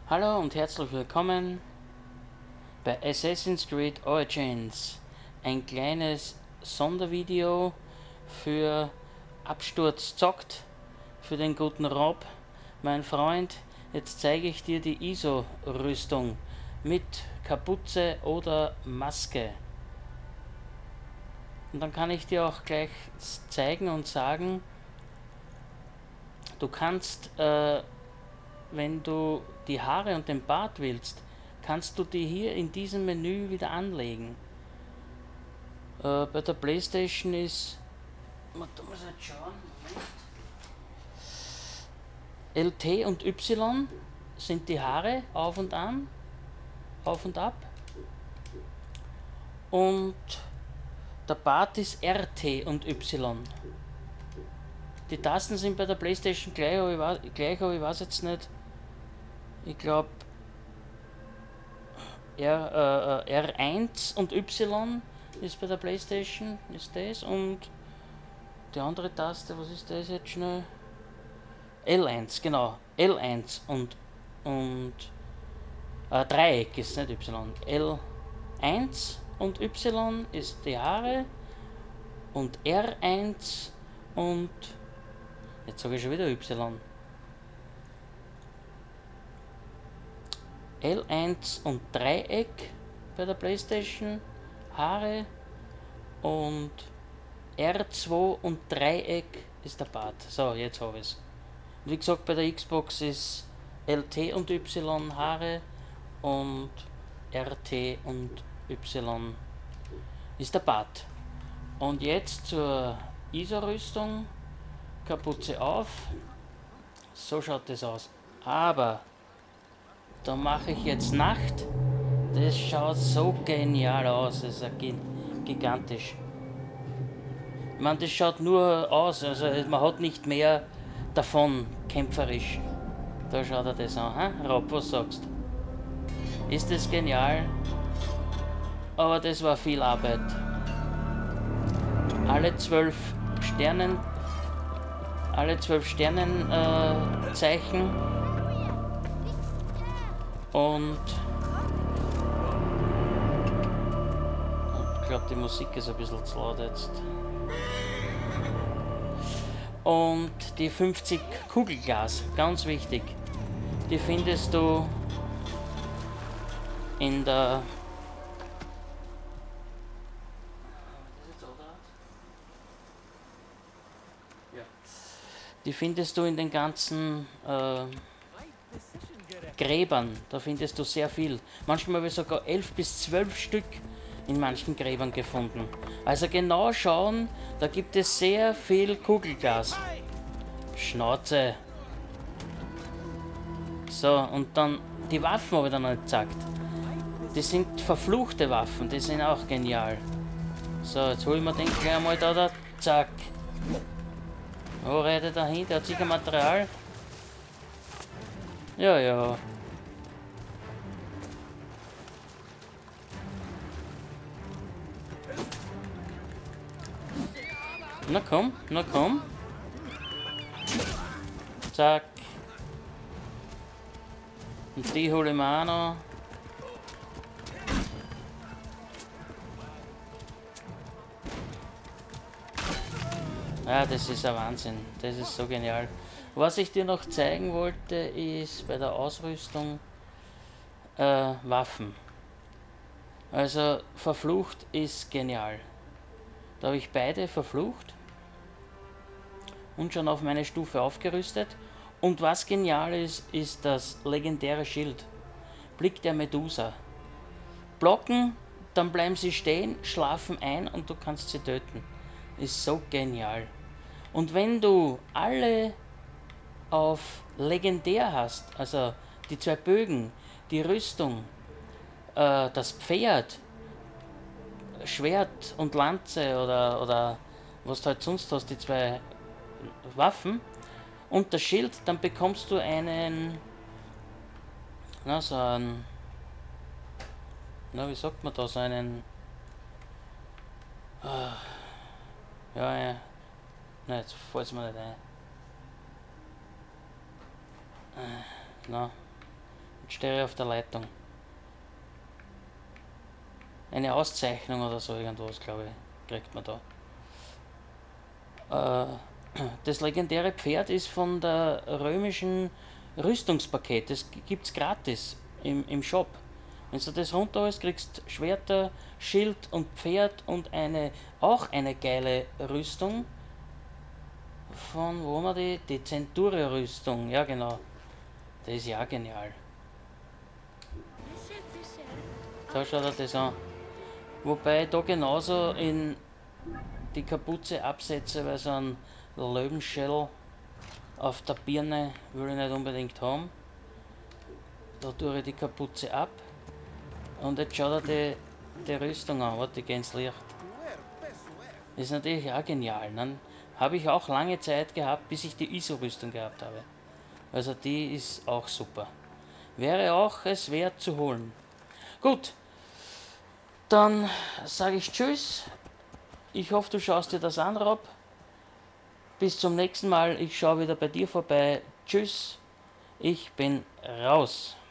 Hallo und herzlich willkommen bei Assassin's Creed Origins. Ein kleines Sondervideo für Absturz zockt, für den guten Rob. Mein Freund, jetzt zeige ich dir die ISO-Rüstung mit Kapuze oder Maske. Und dann kann ich dir auch gleich zeigen und sagen, du kannst wenn du die Haare und den Bart willst, kannst du die hier in diesem Menü wieder anlegen. Bei der PlayStation ist, da muss ich jetzt schauen, Moment. LT und Y sind die Haare auf und an, auf und ab. Und der Bart ist RT und Y. Die Tasten sind bei der PlayStation gleich, aber ich weiß jetzt nicht. Ich glaube R1 und Y ist bei der PlayStation, ist das, und die andere Taste, was ist das jetzt schnell? L1, genau. L1 und Dreieck ist nicht Y. L1 und Y ist die Haare und R1 und jetzt sage ich schon wieder Y. L1 und Dreieck bei der PlayStation, Haare, und R2 und Dreieck ist der Bart. So, jetzt habe ich es. Wie gesagt, bei der Xbox ist LT und Y Haare und RT und Y ist der Bart. Und jetzt zur ISO-Rüstung. Kapuze auf. So schaut das aus. Aber da mache ich jetzt Nacht. Das schaut so genial aus. Das ist gigantisch. Ich meine, das schaut nur aus. Also man hat nicht mehr davon, kämpferisch. Da schaut er das an. Hä? Rob, was sagst du? Ist das genial? Aber das war viel Arbeit. Alle 12 Sternen. Alle 12 Sternenzeichen. Und ich glaube, die Musik ist ein bisschen zu laut jetzt. Und die 50 Kugelglas, ganz wichtig. Die findest du in der Die findest du in den ganzen Gräbern, da findest du sehr viel. Manchmal habe ich sogar 11 bis 12 Stück in manchen Gräbern gefunden. Also genau schauen, da gibt es sehr viel Kugelglas. Schnauze. So, und dann die Waffen habe ich dann noch nicht gesagt. Die sind verfluchte Waffen, die sind auch genial. So, jetzt holen wir den gleich einmal da, zack. Wo reitet er hin? Der hat sicher Material. Ja, ja. Na komm, na komm. Zack. Und die hole ich mir auch noch. Ja, das ist ein Wahnsinn. Das ist so genial. Was ich dir noch zeigen wollte, ist bei der Ausrüstung Waffen. Also verflucht ist genial. Da habe ich beide verflucht und schon auf meine Stufe aufgerüstet. Und was genial ist, ist das legendäre Schild. Blick der Medusa. Blocken, dann bleiben sie stehen, schlafen ein und du kannst sie töten. Ist so genial. Und wenn du alle auf legendär hast, also die zwei Bögen, die Rüstung, das Pferd, Schwert und Lanze oder was du halt sonst hast, die zwei Waffen und das Schild, dann bekommst du einen, na, so einen, na, wie sagt man da, so einen, ja, na, jetzt fällt es mir nicht ein. Na, Jetzt stehe ich auf der Leitung. Eine Auszeichnung oder so irgendwas, glaube ich, kriegt man da. Das legendäre Pferd ist von der römischen Rüstungspaket. Das gibt's gratis im Shop. Wenn du das runterholst, kriegst Schwerter, Schild und Pferd und auch eine geile Rüstung. Von wo haben wir die Centurio-Rüstung, ja genau. Das ist ja genial. So schaut er das an. Wobei ich da genauso in die Kapuze absetze, weil so ein Löwenschädel auf der Birne will ich nicht unbedingt haben. Da tue ich die Kapuze ab. Und jetzt schaut er die Rüstung an. Warte, ich gehe ins Licht. Das ist natürlich auch genial. Dann habe ich auch lange Zeit gehabt, bis ich die ISO-Rüstung gehabt habe. Also die ist auch super. Wäre auch es wert zu holen. Gut, dann sage ich Tschüss. Ich hoffe, du schaust dir das an, Rob. Bis zum nächsten Mal. Ich schaue wieder bei dir vorbei. Tschüss. Ich bin raus.